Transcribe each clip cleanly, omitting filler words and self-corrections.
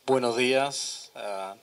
Buenos días a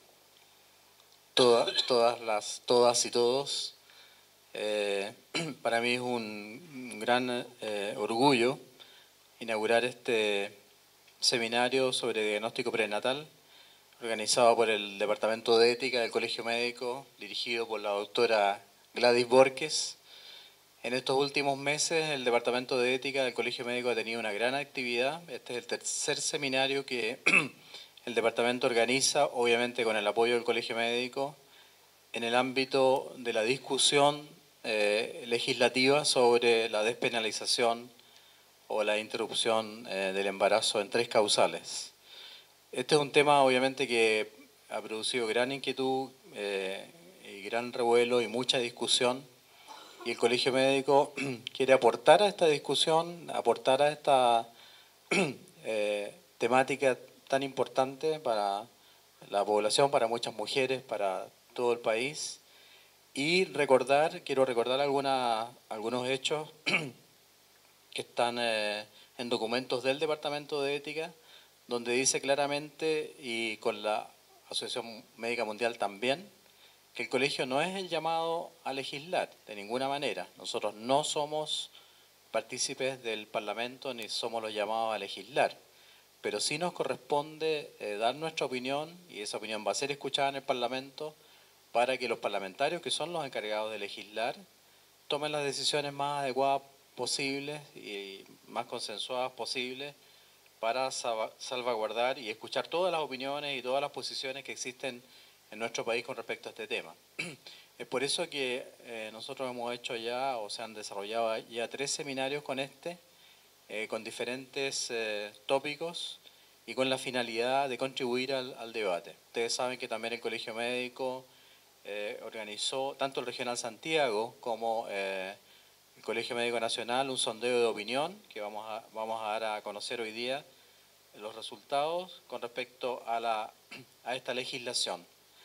todas y todos. Para mí es un gran orgullo inaugurar este seminario sobre diagnóstico prenatal organizado por el Departamento de Ética del Colegio Médico, dirigido por la doctora Gladys Borges. En estos últimos meses el Departamento de Ética del Colegio Médico ha tenido una gran actividad. Este es el tercer seminario que el departamento organiza, obviamente con el apoyo del Colegio Médico, en el ámbito de la discusión legislativa sobre la despenalización o la interrupción del embarazo en 3 causales. Este es un tema obviamente que ha producido gran inquietud y gran revuelo y mucha discusión, y el Colegio Médico quiere aportar a esta discusión, aportar a esta temática tan importante para la población, para muchas mujeres, para todo el país, y quiero recordar algunos hechos que están en documentos del Departamento de Ética, donde dice claramente, y con la Asociación Médica Mundial también, que el colegio no es el llamado a legislar de ninguna manera. Nosotros no somos partícipes del Parlamento ni somos los llamados a legislar, pero sí nos corresponde dar nuestra opinión, y esa opinión va a ser escuchada en el Parlamento para que los parlamentarios, que son los encargados de legislar, tomen las decisiones más adecuadas posibles y más consensuadas posibles para salvaguardar y escuchar todas las opiniones y todas las posiciones que existen en nuestro país con respecto a este tema. Es por eso que nosotros hemos hecho ya, o se han desarrollado ya 3 seminarios con diferentes tópicos y con la finalidad de contribuir al debate. Ustedes saben que también el Colegio Médico organizó, tanto el Regional Santiago como el Colegio Médico Nacional, un sondeo de opinión que vamos a dar a conocer hoy día los resultados con respecto a esta legislación.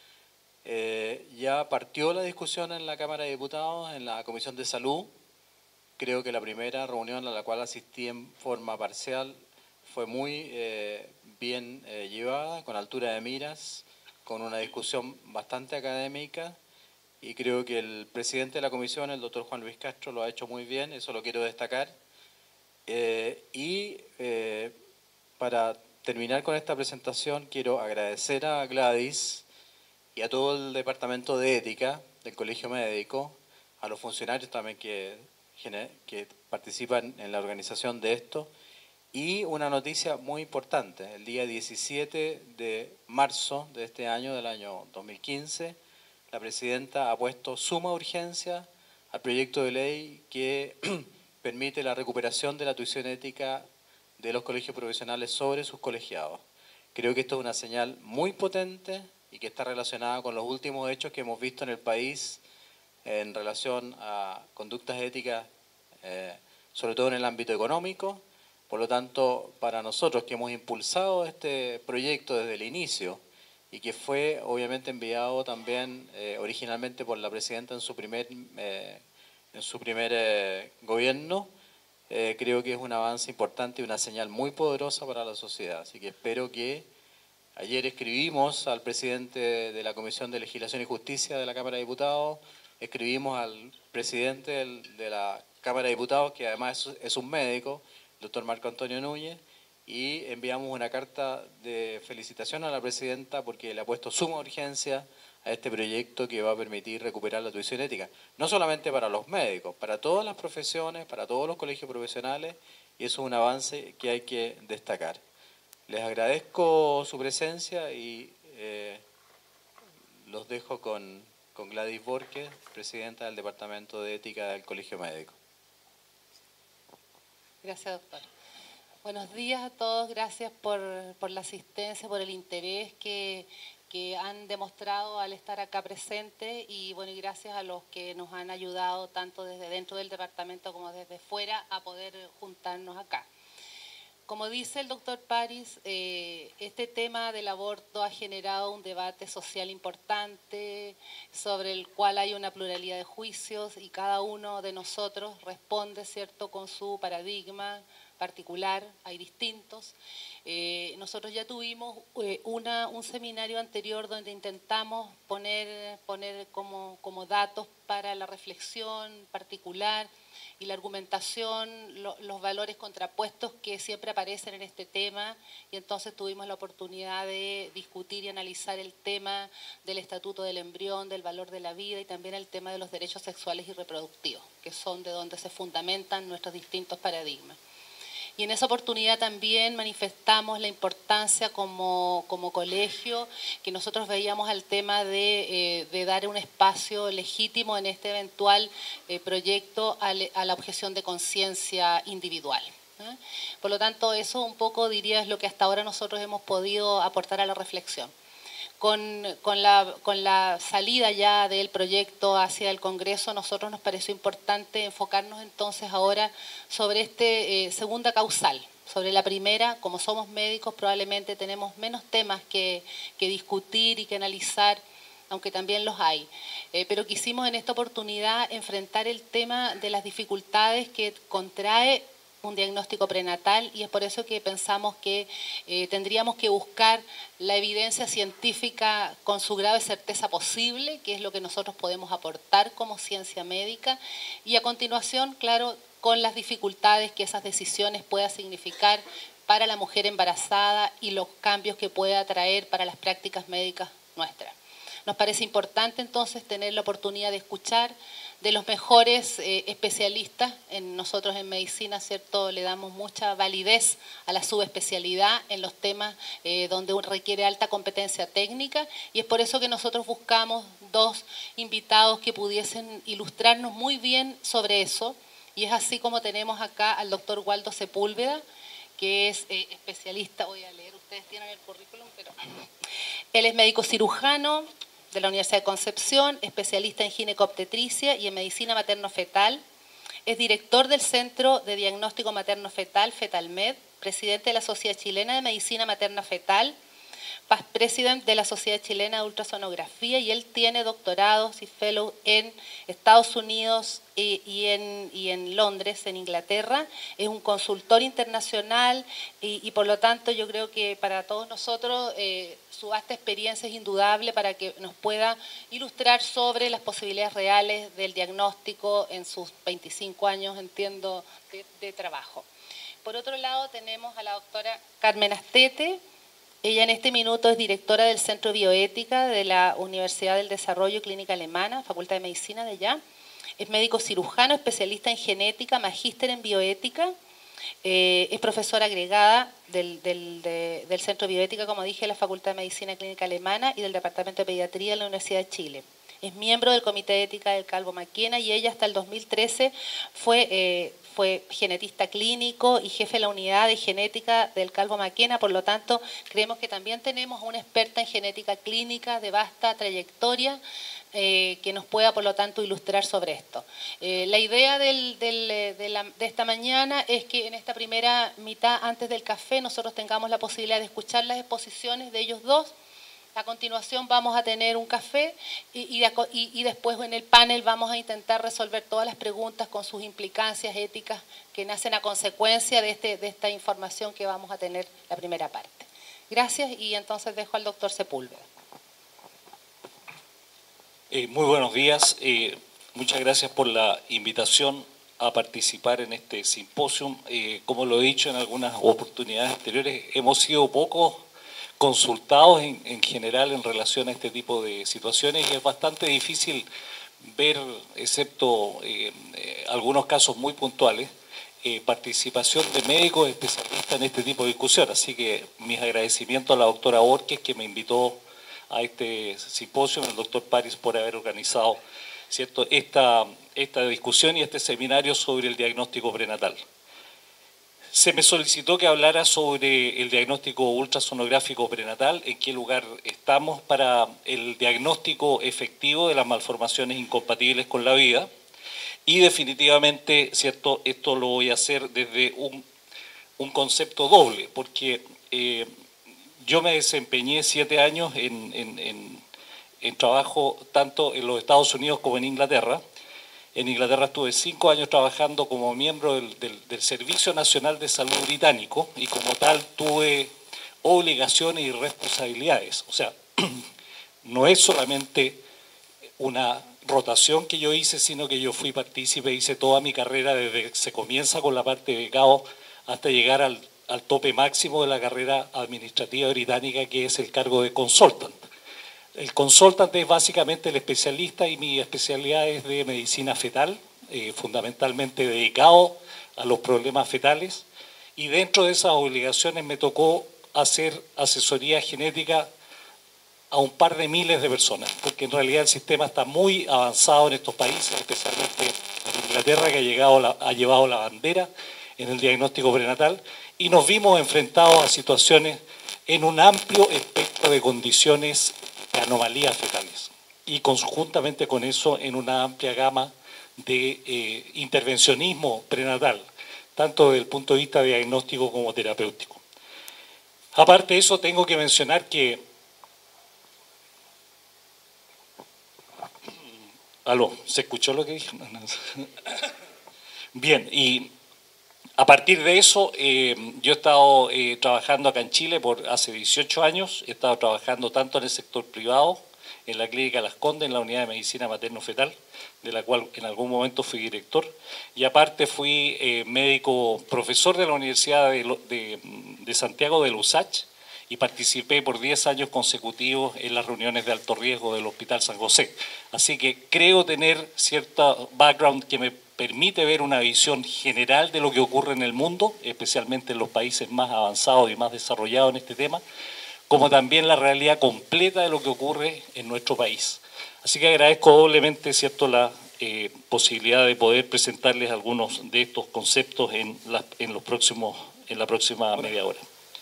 Ya partió la discusión en la Cámara de Diputados, en la Comisión de Salud. Creo que la primera reunión a la cual asistí en forma parcial fue muy bien llevada, con altura de miras, con una discusión bastante académica, y creo que el presidente de la comisión, el doctor Juan Luis Castro, lo ha hecho muy bien, eso lo quiero destacar. Para terminar con esta presentación, quiero agradecer a Gladys y a todo el Departamento de Ética del Colegio Médico, a los funcionarios también que participan en la organización de esto, y una noticia muy importante: el día 17 de marzo de este año, del año 2015, la presidenta ha puesto suma urgencia al proyecto de ley que permite la recuperación de la tuición ética de los colegios profesionales sobre sus colegiados. Creo que esto es una señal muy potente y que está relacionada con los últimos hechos que hemos visto en el país en relación a conductas éticas, sobre todo en el ámbito económico. Por lo tanto, para nosotros que hemos impulsado este proyecto desde el inicio y que fue obviamente enviado también originalmente por la presidenta en su primer gobierno, creo que es un avance importante y una señal muy poderosa para la sociedad. Así que espero que... Ayer escribimos al presidente de la Comisión de Legislación y Justicia de la Cámara de Diputados, escribimos al presidente de la Cámara de Diputados, que además es un médico, el doctor Marco Antonio Núñez, y enviamos una carta de felicitación a la presidenta porque le ha puesto suma urgencia a este proyecto que va a permitir recuperar la tuición ética. No solamente para los médicos, para todas las profesiones, para todos los colegios profesionales, y eso es un avance que hay que destacar. Les agradezco su presencia y los dejo con Gladys Borges, presidenta del Departamento de Ética del Colegio Médico. Gracias, doctor. Buenos días a todos, gracias por la asistencia, por el interés que han demostrado al estar acá presentes, y bueno, y gracias a los que nos han ayudado tanto desde dentro del departamento como desde fuera a poder juntarnos acá. Como dice el doctor París, este tema del aborto ha generado un debate social importante sobre el cual hay una pluralidad de juicios y cada uno de nosotros responde, ¿cierto?, con su paradigma, particular, hay distintos. Nosotros ya tuvimos un seminario anterior donde intentamos poner como datos para la reflexión particular y la argumentación, los valores contrapuestos que siempre aparecen en este tema, y entonces tuvimos la oportunidad de discutir y analizar el tema del estatuto del embrión, del valor de la vida y también el tema de los derechos sexuales y reproductivos, que son de donde se fundamentan nuestros distintos paradigmas. Y en esa oportunidad también manifestamos la importancia como colegio, que nosotros veíamos al tema de dar un espacio legítimo en este eventual proyecto a la objeción de conciencia individual. Por lo tanto, eso un poco, diría, es lo que hasta ahora nosotros hemos podido aportar a la reflexión. Con la salida ya del proyecto hacia el Congreso, nosotros nos pareció importante enfocarnos entonces ahora sobre esta segunda causal. Sobre la primera, como somos médicos, probablemente tenemos menos temas que discutir y que analizar, aunque también los hay. Pero quisimos en esta oportunidad enfrentar el tema de las dificultades que contrae un diagnóstico prenatal, y es por eso que pensamos que tendríamos que buscar la evidencia científica con su grado de certeza posible, que es lo que nosotros podemos aportar como ciencia médica, y a continuación, claro, con las dificultades que esas decisiones puedan significar para la mujer embarazada y los cambios que pueda traer para las prácticas médicas nuestras. Nos parece importante entonces tener la oportunidad de escuchar de los mejores especialistas. Nosotros en medicina, ¿cierto?, le damos mucha validez a la subespecialidad en los temas donde uno requiere alta competencia técnica, y es por eso que nosotros buscamos dos invitados que pudiesen ilustrarnos muy bien sobre eso, y es así como tenemos acá al doctor Waldo Sepúlveda, que es especialista, voy a leer, ustedes tienen el currículum, pero él es médico cirujano de la Universidad de Concepción, especialista en ginecobstetricia y en medicina materno-fetal. Es director del Centro de Diagnóstico Materno-Fetal, FetalMed, presidente de la Sociedad Chilena de Medicina Materna-Fetal, past president de la Sociedad Chilena de Ultrasonografía, y él tiene doctorados y fellow en Estados Unidos y en Londres, en Inglaterra. Es un consultor internacional y por lo tanto yo creo que para todos nosotros su vasta experiencia es indudable para que nos pueda ilustrar sobre las posibilidades reales del diagnóstico en sus 25 años, entiendo, de trabajo. Por otro lado tenemos a la doctora Carmen Astete. Ella en este minuto es directora del Centro de Bioética de la Universidad del Desarrollo Clínica Alemana, Facultad de Medicina de allá. Es médico cirujano, especialista en genética, magíster en bioética. Es profesora agregada del Centro de Bioética, como dije, de la Facultad de Medicina Clínica Alemana y del Departamento de Pediatría de la Universidad de Chile. Es miembro del Comité de Ética del Calvo Maquena, y ella hasta el 2013 fue genetista clínico y jefe de la unidad de genética del Calvo Maquena. Por lo tanto, creemos que también tenemos una experta en genética clínica de vasta trayectoria que nos pueda, por lo tanto, ilustrar sobre esto. La idea de esta mañana es que en esta primera mitad, antes del café, nosotros tengamos la posibilidad de escuchar las exposiciones de ellos dos. A continuación vamos a tener un café y después en el panel vamos a intentar resolver todas las preguntas con sus implicancias éticas que nacen a consecuencia de esta información que vamos a tener la primera parte. Gracias, y entonces dejo al doctor Sepúlveda. Muy buenos días. Muchas gracias por la invitación a participar en este simposio. Como lo he dicho en algunas oportunidades anteriores, hemos sido pocos consultados en general en relación a este tipo de situaciones, y es bastante difícil ver, excepto algunos casos muy puntuales, participación de médicos especialistas en este tipo de discusión. Así que mis agradecimientos a la doctora Borges, que me invitó a este simposio, al doctor París por haber organizado, ¿cierto?, esta discusión y este seminario sobre el diagnóstico prenatal. Se me solicitó que hablara sobre el diagnóstico ultrasonográfico prenatal, en qué lugar estamos para el diagnóstico efectivo de las malformaciones incompatibles con la vida, y definitivamente, ¿cierto?, esto lo voy a hacer desde un concepto doble, porque yo me desempeñé 7 años en trabajo tanto en los Estados Unidos como en Inglaterra, En Inglaterra estuve 5 años trabajando como miembro del Servicio Nacional de Salud británico y como tal tuve obligaciones y responsabilidades. O sea, no es solamente una rotación que yo hice, sino que yo fui partícipe, hice toda mi carrera desde que se comienza con la parte de becado hasta llegar al tope máximo de la carrera administrativa británica, que es el cargo de consultant. El consultant es básicamente el especialista y mi especialidad es de medicina fetal, fundamentalmente dedicado a los problemas fetales, y dentro de esas obligaciones me tocó hacer asesoría genética a un par de miles de personas, porque en realidad el sistema está muy avanzado en estos países, especialmente en Inglaterra, que ha llevado la bandera en el diagnóstico prenatal, y nos vimos enfrentados a situaciones en un amplio espectro de condiciones de anomalías fetales, y conjuntamente con eso en una amplia gama de intervencionismo prenatal, tanto desde el punto de vista diagnóstico como terapéutico. Aparte de eso, tengo que mencionar que ¿aló? ¿Se escuchó lo que dije? Bien, y a partir de eso, yo he estado trabajando acá en Chile por hace 18 años, he estado trabajando tanto en el sector privado, en la Clínica Las Condes, en la Unidad de Medicina Materno-Fetal, de la cual en algún momento fui director, y aparte fui médico profesor de la Universidad de Santiago de USACH, y participé por 10 años consecutivos en las reuniones de alto riesgo del Hospital San José. Así que creo tener cierto background que me permite ver una visión general de lo que ocurre en el mundo, especialmente en los países más avanzados y más desarrollados en este tema, como también la realidad completa de lo que ocurre en nuestro país. Así que agradezco doblemente, ¿cierto?, la posibilidad de poder presentarles algunos de estos conceptos en la próxima media hora.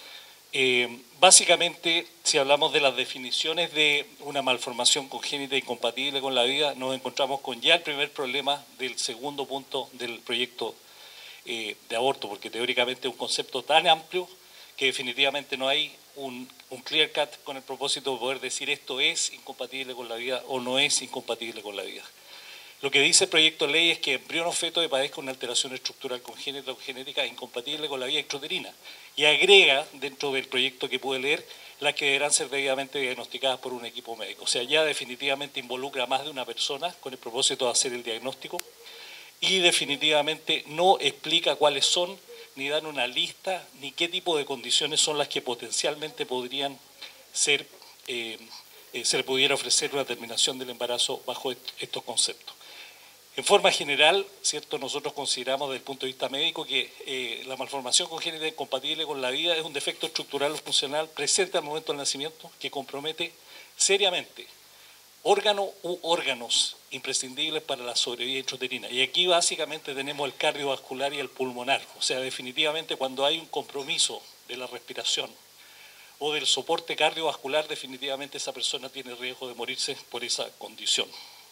Básicamente, si hablamos de las definiciones de una malformación congénita incompatible con la vida, nos encontramos con ya el primer problema del segundo punto del proyecto de aborto, porque teóricamente es un concepto tan amplio que definitivamente no hay un clear cut con el propósito de poder decir esto es incompatible con la vida o no es incompatible con la vida. Lo que dice el proyecto de ley es que embrión o feto que padezca una alteración estructural congénita o genética incompatible con la vida intrauterina, y agrega dentro del proyecto que pude leer las que deberán ser debidamente diagnosticadas por un equipo médico. O sea, ya definitivamente involucra a más de una persona con el propósito de hacer el diagnóstico y definitivamente no explica cuáles son, ni dan una lista, ni qué tipo de condiciones son las que potencialmente podrían ser, se le pudiera ofrecer una terminación del embarazo bajo estos conceptos. En forma general, ¿cierto?, nosotros consideramos desde el punto de vista médico que la malformación congénita incompatible con la vida es un defecto estructural o funcional presente al momento del nacimiento que compromete seriamente órganos u órganos imprescindibles para la sobrevida intrauterina. Y aquí básicamente tenemos el cardiovascular y el pulmonar. O sea, definitivamente cuando hay un compromiso de la respiración o del soporte cardiovascular, definitivamente esa persona tiene riesgo de morirse por esa condición.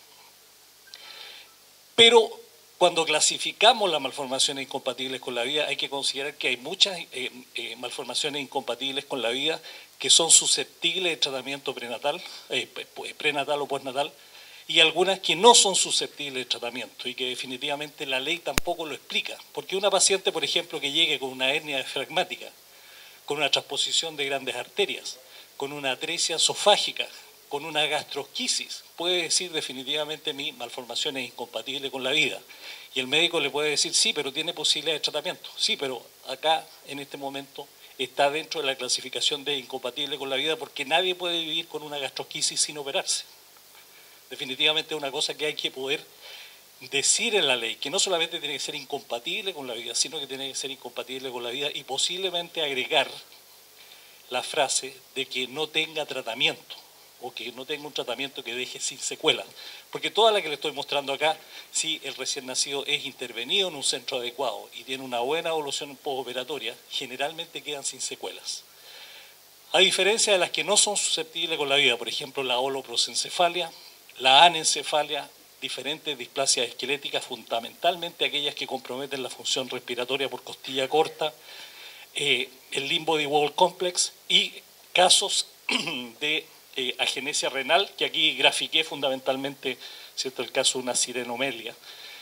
Pero cuando clasificamos las malformaciones incompatibles con la vida, hay que considerar que hay muchas malformaciones incompatibles con la vida que son susceptibles de tratamiento prenatal o postnatal, y algunas que no son susceptibles de tratamiento y que definitivamente la ley tampoco lo explica. Porque una paciente, por ejemplo, que llegue con una hernia diafragmática, con una transposición de grandes arterias, con una atresia esofágica, con una gastrosquisis, puede decir definitivamente mi malformación es incompatible con la vida. Y el médico le puede decir, sí, pero tiene posibilidad de tratamiento. Sí, pero acá, en este momento, está dentro de la clasificación de incompatible con la vida porque nadie puede vivir con una gastrosquisis sin operarse. Definitivamente es una cosa que hay que poder decir en la ley, que no solamente tiene que ser incompatible con la vida, sino que tiene que ser incompatible con la vida y posiblemente agregar la frase de que no tenga tratamiento, o que no tenga un tratamiento que deje sin secuelas. Porque toda la que le estoy mostrando acá, si el recién nacido es intervenido en un centro adecuado y tiene una buena evolución postoperatoria, generalmente quedan sin secuelas. A diferencia de las que no son susceptibles con la vida, por ejemplo la holoprosencefalia, la anencefalia, diferentes displasias esqueléticas, fundamentalmente aquellas que comprometen la función respiratoria por costilla corta, el limb body wall complex y casos de agenesia renal, que aquí grafiqué fundamentalmente, ¿cierto?, el caso de una sirenomelia,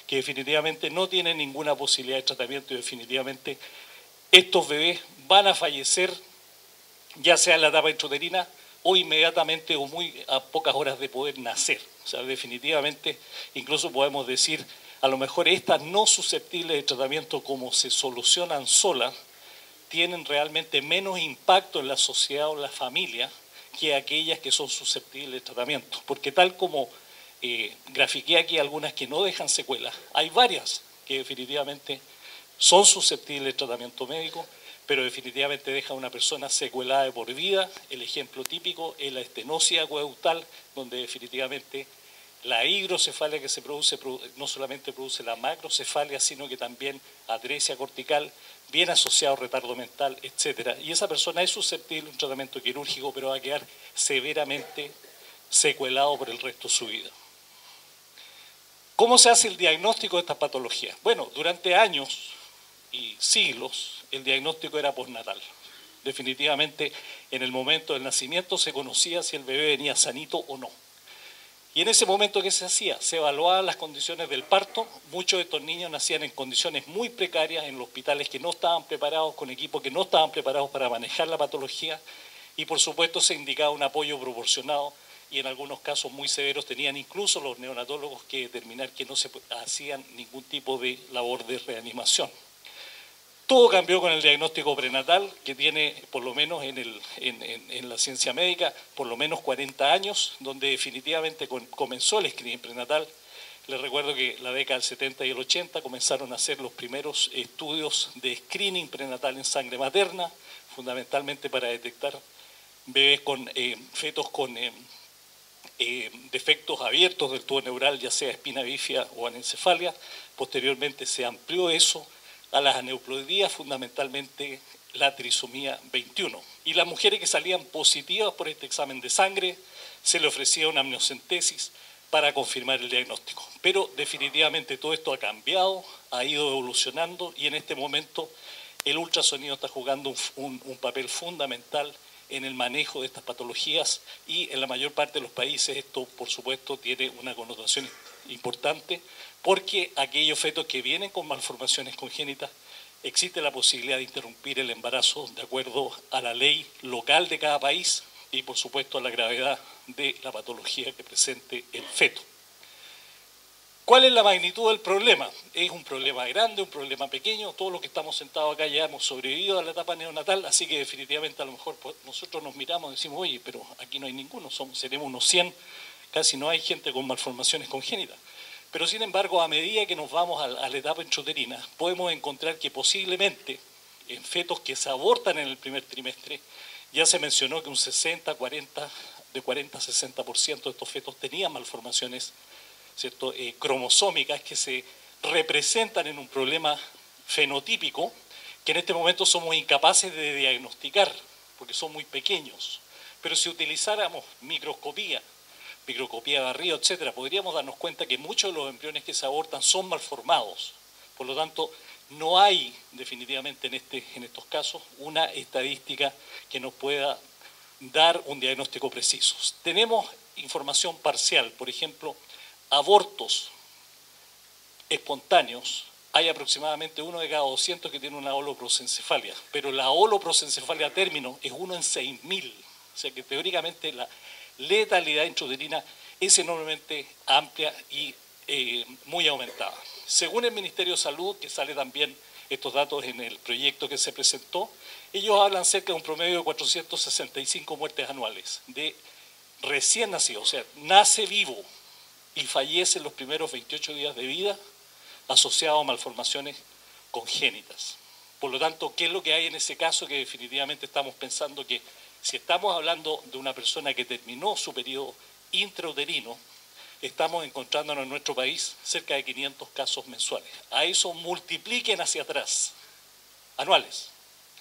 que definitivamente no tienen ninguna posibilidad de tratamiento y definitivamente estos bebés van a fallecer, ya sea en la etapa intrauterina o inmediatamente o muy a pocas horas de poder nacer. O sea, definitivamente, incluso podemos decir, a lo mejor estas no susceptibles de tratamiento, como se solucionan solas, tienen realmente menos impacto en la sociedad o en la familia que aquellas que son susceptibles de tratamiento. Porque tal como grafiqué aquí algunas que no dejan secuelas, hay varias que definitivamente son susceptibles de tratamiento médico, pero definitivamente deja a una persona secuelada de por vida. El ejemplo típico es la estenosis acueductal, donde definitivamente la hidrocefalia que se produce no solamente produce la macrocefalia, sino que también atresia cortical, bien asociado a retardo mental, etc. Y esa persona es susceptible a un tratamiento quirúrgico, pero va a quedar severamente secuelado por el resto de su vida. ¿Cómo se hace el diagnóstico de estas patologías? Bueno, durante años y siglos el diagnóstico era postnatal. Definitivamente en el momento del nacimiento se conocía si el bebé venía sanito o no. Y en ese momento, ¿qué se hacía? Se evaluaban las condiciones del parto. Muchos de estos niños nacían en condiciones muy precarias, en los hospitales que no estaban preparados, con equipos que no estaban preparados para manejar la patología. Y por supuesto se indicaba un apoyo proporcionado y en algunos casos muy severos tenían incluso los neonatólogos que determinar que no se hacían ningún tipo de labor de reanimación. Todo cambió con el diagnóstico prenatal, que tiene, por lo menos en la ciencia médica, por lo menos 40 años, donde definitivamente comenzó el screening prenatal. Les recuerdo que la década del 70 y el 80 comenzaron a hacer los primeros estudios de screening prenatal en sangre materna, fundamentalmente para detectar bebés con fetos con defectos abiertos del tubo neural, ya sea espina bífida o anencefalia. Posteriormente se amplió eso a las aneuploidías, fundamentalmente la trisomía 21. Y las mujeres que salían positivas por este examen de sangre, se le ofrecía una amniocentesis para confirmar el diagnóstico. Pero definitivamente todo esto ha cambiado, ha ido evolucionando y en este momento el ultrasonido está jugando un papel fundamental en el manejo de estas patologías y en la mayor parte de los países esto, por supuesto, tiene una connotación importante porque aquellos fetos que vienen con malformaciones congénitas existe la posibilidad de interrumpir el embarazo de acuerdo a la ley local de cada país y, por supuesto, a la gravedad de la patología que presente el feto. ¿Cuál es la magnitud del problema? Es un problema grande, un problema pequeño. Todos los que estamos sentados acá ya hemos sobrevivido a la etapa neonatal, así que definitivamente a lo mejor nosotros nos miramos y decimos, oye, pero aquí no hay ninguno, seremos unos 100, casi no hay gente con malformaciones congénitas. Pero sin embargo, a medida que nos vamos a la etapa intrauterina, podemos encontrar que posiblemente en fetos que se abortan en el primer trimestre, ya se mencionó que un 60, 40, de 40 a 60% de estos fetos tenían malformaciones, ¿cierto?, cromosómicas que se representan en un problema fenotípico que en este momento somos incapaces de diagnosticar porque son muy pequeños. Pero si utilizáramos microscopía de barrido, etcétera, podríamos darnos cuenta que muchos de los embriones que se abortan son malformados. Por lo tanto, no hay definitivamente en estos casos una estadística que nos pueda dar un diagnóstico preciso. Tenemos información parcial, por ejemplo, abortos espontáneos, hay aproximadamente 1 de cada 200 que tiene una holoprosencefalia, pero la holoprosencefalia a término es 1 en 6.000, o sea que teóricamente la letalidad intrauterina es enormemente amplia y muy aumentada. Según el Ministerio de Salud, que sale también estos datos en el proyecto que se presentó, ellos hablan cerca de un promedio de 465 muertes anuales de recién nacidos, o sea, nace vivo y fallece en los primeros 28 días de vida asociado a malformaciones congénitas. Por lo tanto, ¿qué es lo que hay en ese caso? Que definitivamente estamos pensando que si estamos hablando de una persona que terminó su periodo intrauterino, estamos encontrándonos en nuestro país cerca de 500 casos mensuales. A eso multipliquen hacia atrás, anuales.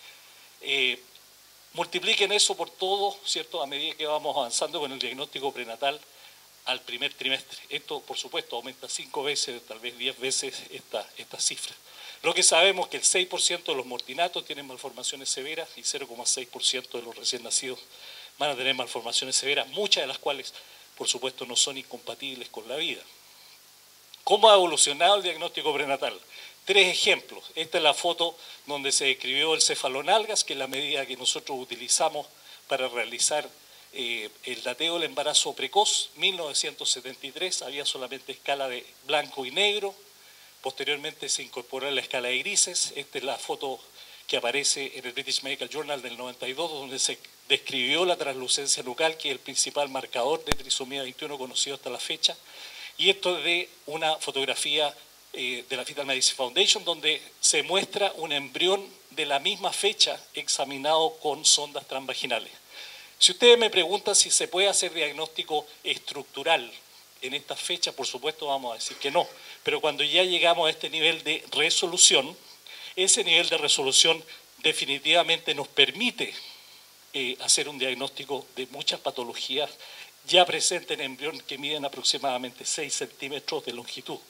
Multipliquen eso por todo, ¿cierto?, a medida que vamos avanzando con el diagnóstico prenatal al primer trimestre. Esto, por supuesto, aumenta 5 veces, tal vez 10 veces esta cifra. Lo que sabemos es que el 6% de los mortinatos tienen malformaciones severas y 0,6% de los recién nacidos van a tener malformaciones severas, muchas de las cuales, por supuesto, no son incompatibles con la vida. ¿Cómo ha evolucionado el diagnóstico prenatal? 3 ejemplos. Esta es la foto donde se describió el cefalonalgas, que es la medida que nosotros utilizamos para realizar el dateo del embarazo precoz. 1973 había solamente escala de blanco y negro. Posteriormente se incorporó la escala de grises. Esta es la foto que aparece en el British Medical Journal del 92, donde se describió la translucencia nucal, que es el principal marcador de trisomía 21 conocido hasta la fecha. Y esto es de una fotografía de la Fetal Medicine Foundation, donde se muestra un embrión de la misma fecha examinado con sondas transvaginales. Si ustedes me preguntan si se puede hacer diagnóstico estructural en estas fechas, por supuesto vamos a decir que no. Pero cuando ya llegamos a este nivel de resolución, ese nivel de resolución definitivamente nos permite hacer un diagnóstico de muchas patologías ya presentes en embrión que miden aproximadamente 6 centímetros de longitud.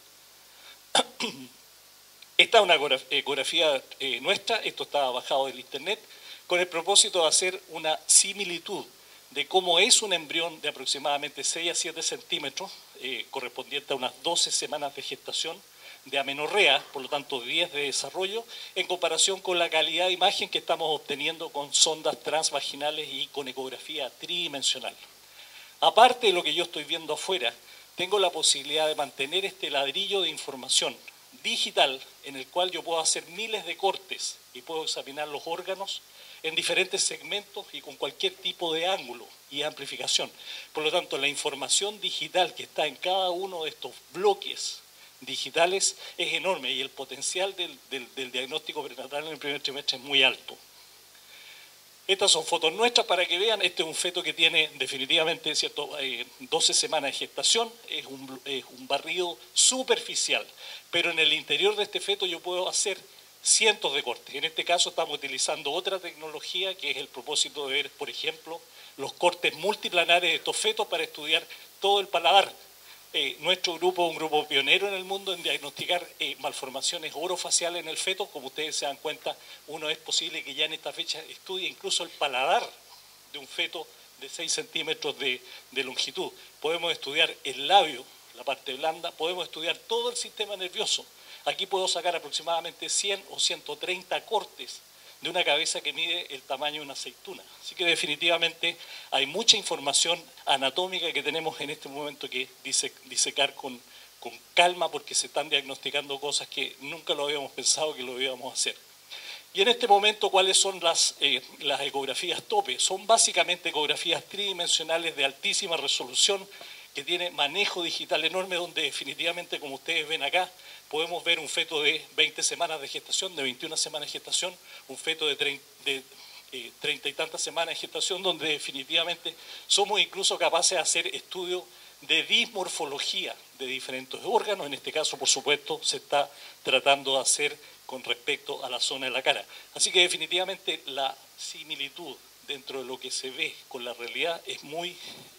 Esta es una ecografía nuestra, esto estaba bajado del internet, con el propósito de hacer una similitud de cómo es un embrión de aproximadamente 6 a 7 centímetros, correspondiente a unas 12 semanas de gestación, de amenorrea, por lo tanto 10 de desarrollo, en comparación con la calidad de imagen que estamos obteniendo con sondas transvaginales y con ecografía tridimensional. Aparte de lo que yo estoy viendo afuera, tengo la posibilidad de mantener este ladrillo de información digital en el cual yo puedo hacer miles de cortes y puedo examinar los órganos en diferentes segmentos y con cualquier tipo de ángulo y amplificación. Por lo tanto, la información digital que está en cada uno de estos bloques digitales es enorme y el potencial del diagnóstico prenatal en el primer trimestre es muy alto. Estas son fotos nuestras para que vean. Este es un feto que tiene definitivamente 12 semanas de gestación, es un barrido superficial, pero en el interior de este feto yo puedo hacer cientos de cortes. En este caso estamos utilizando otra tecnología que es el propósito de ver, por ejemplo, los cortes multiplanares de estos fetos para estudiar todo el paladar. Nuestro grupo es un grupo pionero en el mundo en diagnosticar malformaciones orofaciales en el feto. Como ustedes se dan cuenta, uno es posible que ya en esta fecha estudie incluso el paladar de un feto de 6 centímetros de longitud. Podemos estudiar el labio, la parte blanda, podemos estudiar todo el sistema nervioso. Aquí puedo sacar aproximadamente 100 o 130 cortes de una cabeza que mide el tamaño de una aceituna. Así que definitivamente hay mucha información anatómica que tenemos en este momento que disecar con calma porque se están diagnosticando cosas que nunca lo habíamos pensado que lo íbamos a hacer. Y en este momento, ¿cuáles son las ecografías tope? Son básicamente ecografías tridimensionales de altísima resolución que tiene manejo digital enorme, donde definitivamente, como ustedes ven acá, podemos ver un feto de 20 semanas de gestación, de 21 semanas de gestación, un feto de 30 y tantas semanas de gestación, donde definitivamente somos incluso capaces de hacer estudios de dismorfología de diferentes órganos. En este caso, por supuesto, se está tratando de hacer con respecto a la zona de la cara. Así que definitivamente la similitud dentro de lo que se ve con la realidad es muy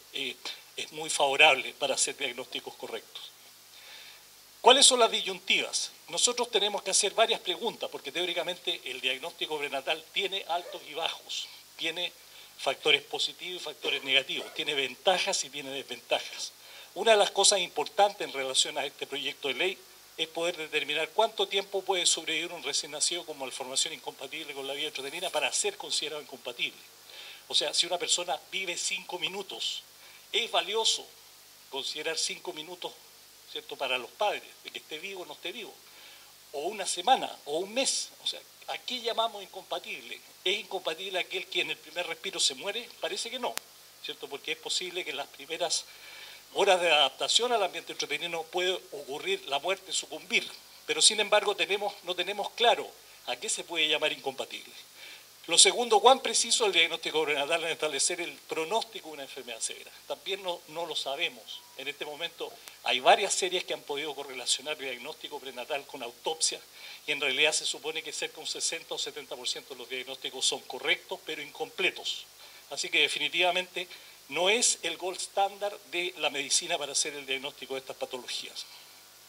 favorable para hacer diagnósticos correctos. ¿Cuáles son las disyuntivas? Nosotros tenemos que hacer varias preguntas, porque teóricamente el diagnóstico prenatal tiene altos y bajos, tiene factores positivos y factores negativos, tiene ventajas y tiene desventajas. Una de las cosas importantes en relación a este proyecto de ley es poder determinar cuánto tiempo puede sobrevivir un recién nacido con malformación incompatible con la vía intrauterina para ser considerado incompatible. O sea, si una persona vive 5 minutos, es valioso considerar 5 minutos, ¿cierto?, para los padres, de que esté vivo o no esté vivo, o una semana, o un mes. O sea, ¿a qué llamamos incompatible? ¿Es incompatible aquel que en el primer respiro se muere? Parece que no, ¿cierto?, porque es posible que en las primeras horas de adaptación al ambiente intrauterino puede ocurrir la muerte, sucumbir, pero sin embargo no tenemos claro a qué se puede llamar incompatible. Lo segundo, ¿cuán preciso es el diagnóstico prenatal en establecer el pronóstico de una enfermedad severa? También no lo sabemos. En este momento hay varias series que han podido correlacionar el diagnóstico prenatal con autopsia y en realidad se supone que cerca de un 60 o 70% de los diagnósticos son correctos pero incompletos. Así que definitivamente no es el gold standard de la medicina para hacer el diagnóstico de estas patologías.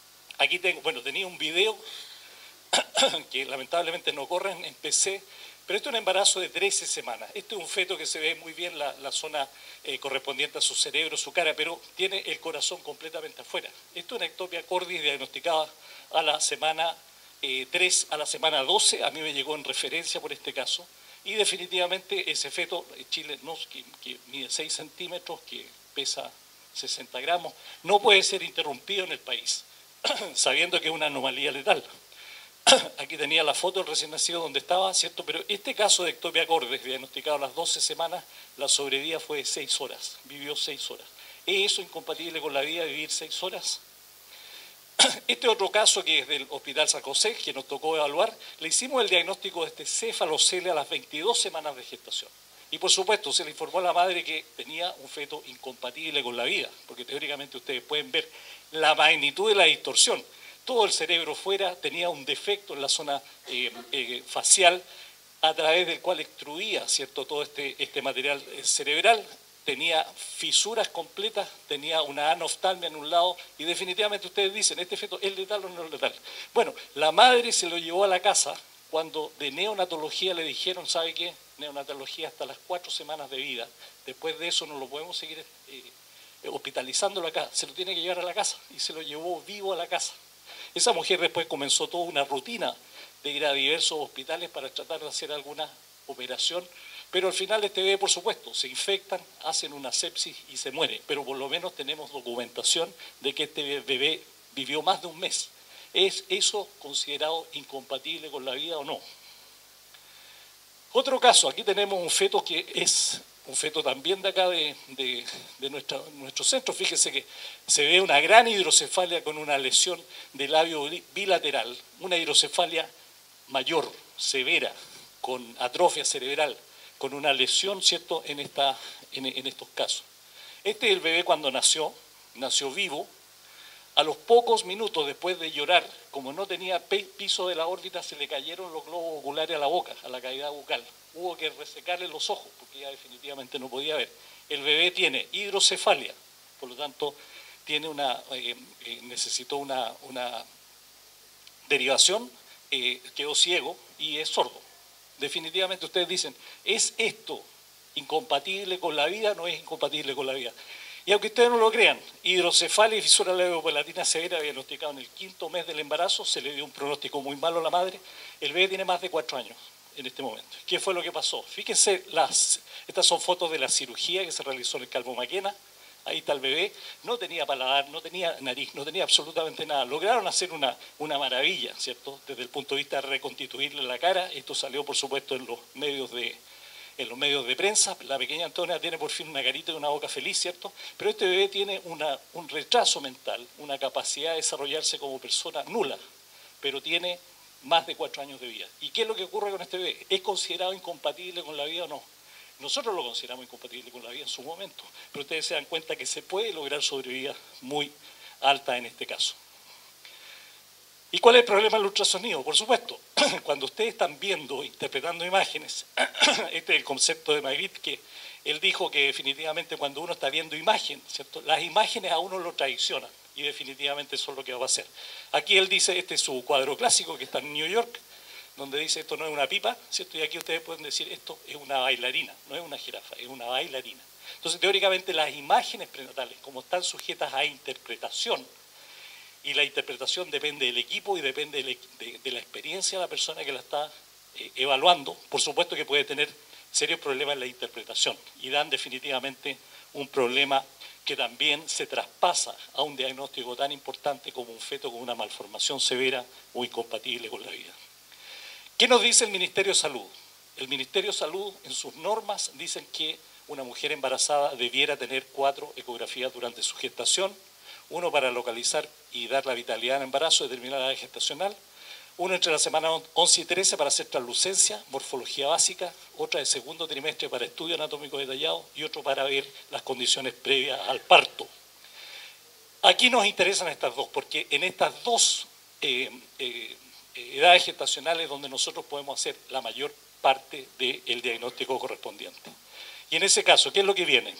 Aquí tenía un video que lamentablemente no corre en PC, Pero esto es un embarazo de 13 semanas. Este es un feto que se ve muy bien la zona correspondiente a su cerebro, su cara, pero tiene el corazón completamente afuera. Esto es una ectopia cordis diagnosticada a la semana 3 a la semana 12. A mí me llegó en referencia por este caso. Y definitivamente ese feto, Chile, que mide 6 centímetros, que pesa 60 gramos, no puede ser interrumpido en el país, sabiendo que es una anomalía letal. Aquí tenía la foto del recién nacido donde estaba, ¿cierto? Pero este caso de ectopia cordis, diagnosticado a las 12 semanas, la sobrevida fue de 6 horas, vivió 6 horas. ¿Es eso incompatible con la vida, vivir 6 horas? Este otro caso, que es del Hospital San José, que nos tocó evaluar, le hicimos el diagnóstico de este cefalocele a las 22 semanas de gestación. Y por supuesto, se le informó a la madre que tenía un feto incompatible con la vida, porque teóricamente ustedes pueden ver la magnitud de la distorsión. Todo el cerebro fuera, tenía un defecto en la zona facial, a través del cual extruía, ¿cierto?, todo este material cerebral. Tenía fisuras completas, tenía una anoftalmia en un lado, y definitivamente ustedes dicen, ¿este feto es letal o no es letal? Bueno, la madre se lo llevó a la casa cuando de neonatología le dijeron, ¿sabe qué? Neonatología hasta las 4 semanas de vida, después de eso no lo podemos seguir hospitalizándolo acá, se lo tiene que llevar a la casa, y se lo llevó vivo a la casa. Esa mujer después comenzó toda una rutina de ir a diversos hospitales para tratar de hacer alguna operación, pero al final este bebé, por supuesto, se infectan, hacen una sepsis y se muere, pero por lo menos tenemos documentación de que este bebé vivió más de un mes. ¿Es eso considerado incompatible con la vida o no? Otro caso, aquí tenemos un feto que es un feto también de acá de nuestro centro. Fíjese que se ve una gran hidrocefalia con una lesión del labio bilateral, una hidrocefalia mayor, severa, con atrofia cerebral, con una lesión, ¿cierto?, en estos casos. Este es el bebé cuando nació vivo. A los pocos minutos después de llorar, como no tenía piso de la órbita, se le cayeron los globos oculares a la boca, a la cavidad bucal. Hubo que resecarle los ojos, porque ya definitivamente no podía ver. El bebé tiene hidrocefalia, por lo tanto, necesitó una derivación, quedó ciego y es sordo. Definitivamente ustedes dicen, ¿es esto incompatible con la vida o no es incompatible con la vida? Y aunque ustedes no lo crean, hidrocefalia y fisura labiopalatina severa diagnosticado en el 5º mes del embarazo, se le dio un pronóstico muy malo a la madre. El bebé tiene más de 4 años en este momento. ¿Qué fue lo que pasó? Fíjense, estas son fotos de la cirugía que se realizó en el Calvo Maquena. Ahí está el bebé, no tenía paladar, no tenía nariz, no tenía absolutamente nada. Lograron hacer una maravilla, ¿cierto?, desde el punto de vista de reconstituirle la cara. Esto salió, por supuesto, en los medios de prensa. La pequeña Antonia tiene por fin una carita y una boca feliz, ¿cierto? Pero este bebé tiene un retraso mental, una capacidad de desarrollarse como persona nula, pero tiene más de 4 años de vida. ¿Y qué es lo que ocurre con este bebé? ¿Es considerado incompatible con la vida o no? Nosotros lo consideramos incompatible con la vida en su momento, pero ustedes se dan cuenta que se puede lograr sobrevida muy alta en este caso. ¿Y cuál es el problema del ultrasonido? Por supuesto, cuando ustedes están viendo, interpretando imágenes, este es el concepto de Magritte, que él dijo que definitivamente cuando uno está viendo imagen, ¿cierto?, las imágenes a uno lo traicionan, y definitivamente eso es lo que va a hacer. Aquí él dice, este es su cuadro clásico que está en New York, donde dice esto no es una pipa, ¿cierto? Y aquí ustedes pueden decir esto es una bailarina, no es una jirafa, es una bailarina. Entonces, teóricamente las imágenes prenatales, como están sujetas a interpretación, y la interpretación depende del equipo y depende de la experiencia de la persona que la está evaluando, por supuesto que puede tener serios problemas en la interpretación y dan definitivamente un problema que también se traspasa a un diagnóstico tan importante como un feto con una malformación severa o incompatible con la vida. ¿Qué nos dice el Ministerio de Salud? El Ministerio de Salud, en sus normas, dicen que una mujer embarazada debiera tener 4 ecografías durante su gestación, uno para localizar y dar la vitalidad al embarazo, determinar la edad gestacional, uno entre la semana 11 y 13 para hacer translucencia, morfología básica, otra de segundo trimestre para estudio anatómico detallado y otro para ver las condiciones previas al parto. Aquí nos interesan estas dos, porque en estas dos edades gestacionales donde nosotros podemos hacer la mayor parte del diagnóstico correspondiente. Y en ese caso, ¿qué es lo que viene?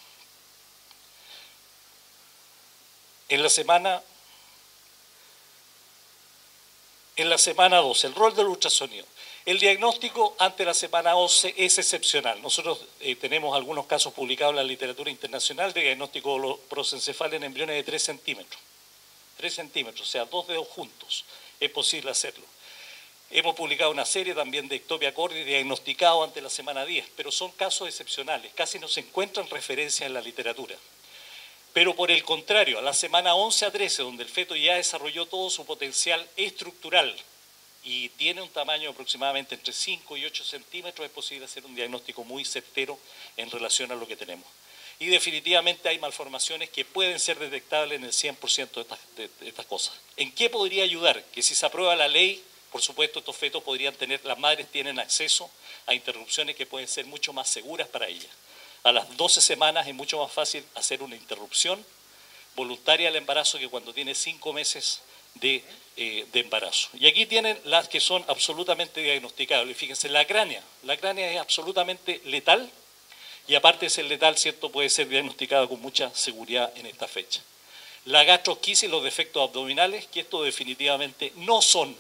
En la semana 2, el rol del ultrasonido. El diagnóstico ante la semana 11 es excepcional. Nosotros tenemos algunos casos publicados en la literatura internacional de diagnóstico prosencefalia en embriones de 3 centímetros. 3 centímetros, o sea, 2 dedos juntos. Es posible hacerlo. Hemos publicado una serie también de ectopia cordis diagnosticado ante la semana 10, pero son casos excepcionales. Casi no se encuentran referencias en la literatura. Pero por el contrario, a la semana 11 a 13, donde el feto ya desarrolló todo su potencial estructural, y tiene un tamaño aproximadamente entre 5 y 8 centímetros, es posible hacer un diagnóstico muy certero en relación a lo que tenemos. Y definitivamente hay malformaciones que pueden ser detectables en el 100% de estas cosas. ¿En qué podría ayudar? Que si se aprueba la ley, por supuesto estos fetos podrían tener, las madres tienen acceso a interrupciones que pueden ser mucho más seguras para ellas. A las 12 semanas es mucho más fácil hacer una interrupción voluntaria del embarazo que cuando tiene 5 meses de embarazo. Y aquí tienen las que son absolutamente diagnosticables. Fíjense, la cránea es absolutamente letal y aparte de ser letal, ¿cierto?, puede ser diagnosticada con mucha seguridad en esta fecha. La gastrosquisis, los defectos abdominales, que esto definitivamente no son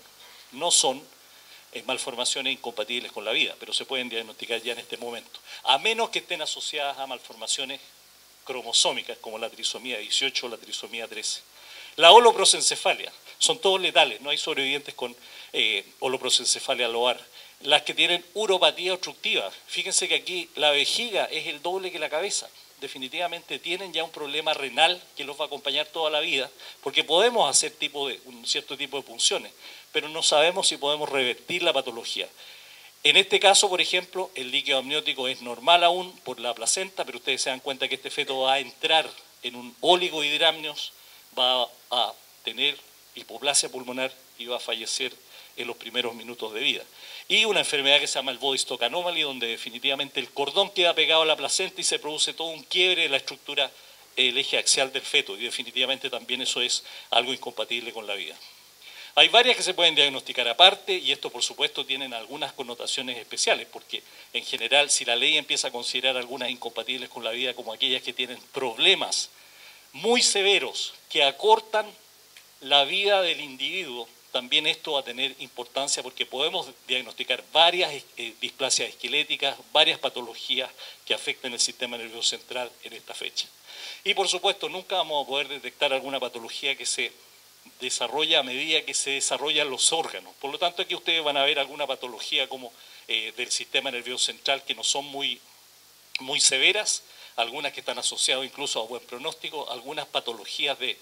malformaciones incompatibles con la vida, pero se pueden diagnosticar ya en este momento, a menos que estén asociadas a malformaciones cromosómicas como la trisomía 18 o la trisomía 13. La holoprosencefalia, son todos letales, no hay sobrevivientes con holoprosencefalia lobar. Las que tienen uropatía obstructiva, fíjense que aquí la vejiga es el doble que la cabeza. Definitivamente tienen ya un problema renal que los va a acompañar toda la vida, porque podemos hacer un cierto tipo de punciones, pero no sabemos si podemos revertir la patología. En este caso, por ejemplo, el líquido amniótico es normal aún por la placenta, pero ustedes se dan cuenta que este feto va a entrar en un oligohidramnios, va a tener hipoplasia pulmonar y va a fallecer en los primeros minutos de vida. Y una enfermedad que se llama el body stock anomaly, donde definitivamente el cordón queda pegado a la placenta y se produce todo un quiebre de la estructura, el eje axial del feto, y definitivamente también eso es algo incompatible con la vida. Hay varias que se pueden diagnosticar aparte y esto por supuesto tienen algunas connotaciones especiales porque en general si la ley empieza a considerar algunas incompatibles con la vida como aquellas que tienen problemas muy severos que acortan la vida del individuo, también esto va a tener importancia porque podemos diagnosticar varias displasias esqueléticas, varias patologías que afecten el sistema nervioso central en esta fecha. Y por supuesto nunca vamos a poder detectar alguna patología que se desarrolla a medida que se desarrollan los órganos. Por lo tanto, aquí ustedes van a ver alguna patología como del sistema nervioso central que no son muy severas, algunas que están asociadas incluso a buen pronóstico, algunas patologías de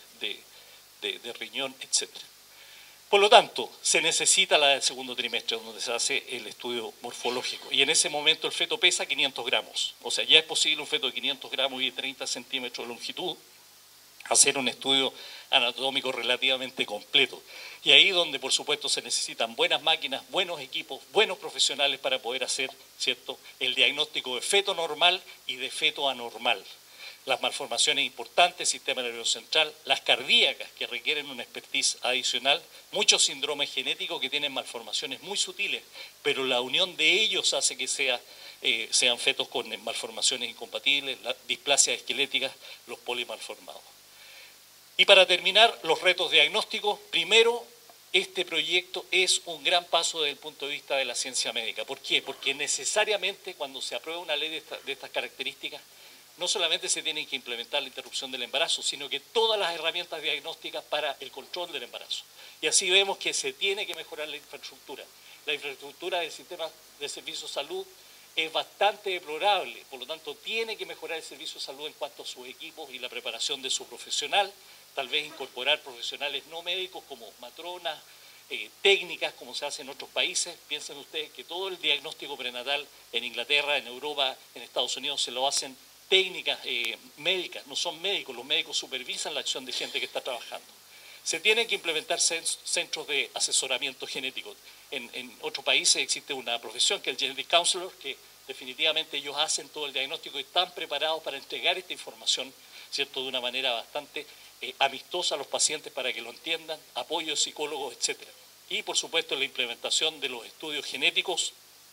riñón, etc. Por lo tanto, se necesita la del segundo trimestre, donde se hace el estudio morfológico. Y en ese momento el feto pesa 500 gramos. O sea, ya es posible un feto de 500 gramos y 30 centímetros de longitud hacer un estudio anatómico relativamente completo. Y ahí donde, por supuesto, se necesitan buenas máquinas, buenos equipos, buenos profesionales para poder hacer, ¿cierto?, el diagnóstico de feto normal y de feto anormal. Las malformaciones importantes, sistema nervioso central, las cardíacas que requieren una expertise adicional, muchos síndromes genéticos que tienen malformaciones muy sutiles, pero la unión de ellos hace que sean fetos con malformaciones incompatibles, las displasias esqueléticas, los polimalformados. Y para terminar, los retos diagnósticos. Primero, este proyecto es un gran paso desde el punto de vista de la ciencia médica. ¿Por qué? Porque necesariamente cuando se aprueba una ley de estas características, no solamente se tiene que implementar la interrupción del embarazo, sino que todas las herramientas diagnósticas para el control del embarazo. Y así vemos que se tiene que mejorar la infraestructura. La infraestructura del sistema de servicio de salud es bastante deplorable, por lo tanto tiene que mejorar el servicio de salud en cuanto a sus equipos y la preparación de su profesional, tal vez incorporar profesionales no médicos como matronas, técnicas como se hace en otros países. Piensen ustedes que todo el diagnóstico prenatal en Inglaterra, en Europa, en Estados Unidos se lo hacen técnicas médicas, no son médicos, los médicos supervisan la acción de gente que está trabajando. Se tienen que implementar centros de asesoramiento genético. En otros países existe una profesión que es el Genetic Counselor, que definitivamente ellos hacen todo el diagnóstico y están preparados para entregar esta información, ¿cierto?, de una manera bastante amistosa a los pacientes para que lo entiendan, apoyo de psicólogos, etc. Y por supuesto la implementación de los estudios genéticos,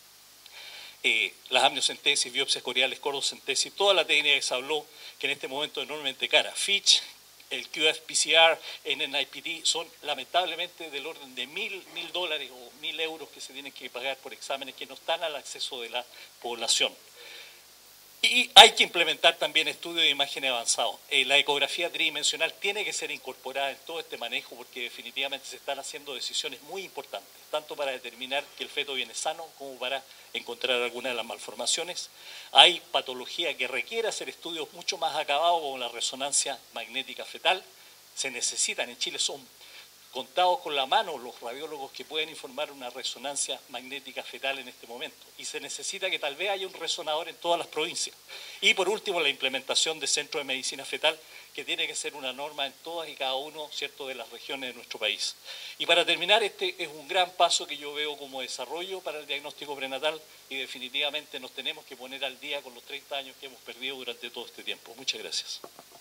las amniocentesis, biopsias coriales, cordocentesis, toda la técnica que se habló, que en este momento es enormemente cara. FISH, el QF-PCR en NIPT son lamentablemente del orden de $1.000 o 1.000 euros que se tienen que pagar por exámenes que no están al acceso de la población. Y hay que implementar también estudios de imagen avanzados. La ecografía tridimensional tiene que ser incorporada en todo este manejo porque definitivamente se están haciendo decisiones muy importantes, tanto para determinar que el feto viene sano como para encontrar alguna de las malformaciones. Hay patología que requiere hacer estudios mucho más acabados como la resonancia magnética fetal. Se necesitan, en Chile son contados con la mano los radiólogos que pueden informar una resonancia magnética fetal en este momento. Y se necesita que tal vez haya un resonador en todas las provincias. Y por último, la implementación de centros de medicina fetal, que tiene que ser una norma en todas y cada uno, ¿cierto?, de las regiones de nuestro país. Y para terminar, este es un gran paso que yo veo como desarrollo para el diagnóstico prenatal y definitivamente nos tenemos que poner al día con los 30 años que hemos perdido durante todo este tiempo. Muchas gracias.